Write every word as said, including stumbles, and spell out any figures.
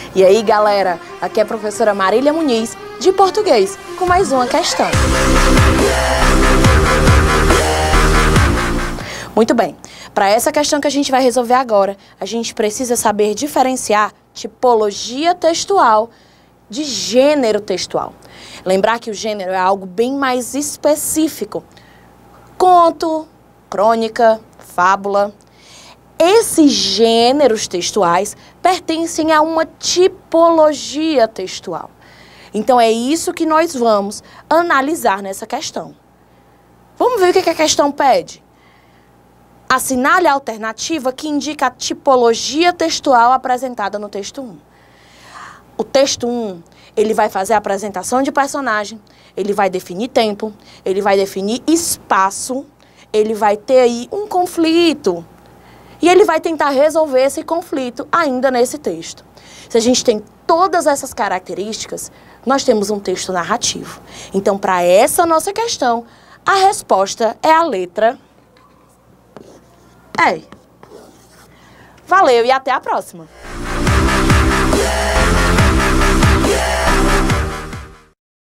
E aí, galera, aqui é a professora Marília Muniz, de português, com mais uma questão. Muito bem, para essa questão que a gente vai resolver agora, a gente precisa saber diferenciar tipologia textual de gênero textual. Lembrar que o gênero é algo bem mais específico. Conto, crônica, fábula. Esses gêneros textuais pertencem a uma tipologia textual. Então é isso que nós vamos analisar nessa questão. Vamos ver o que a questão pede. Assinale a alternativa que indica a tipologia textual apresentada no texto um. O texto um, ele vai fazer a apresentação de personagem, ele vai definir tempo, ele vai definir espaço, ele vai ter aí um conflito. E ele vai tentar resolver esse conflito ainda nesse texto. Se a gente tem todas essas características, nós temos um texto narrativo. Então, para essa nossa questão, a resposta é a letra E. Valeu e até a próxima!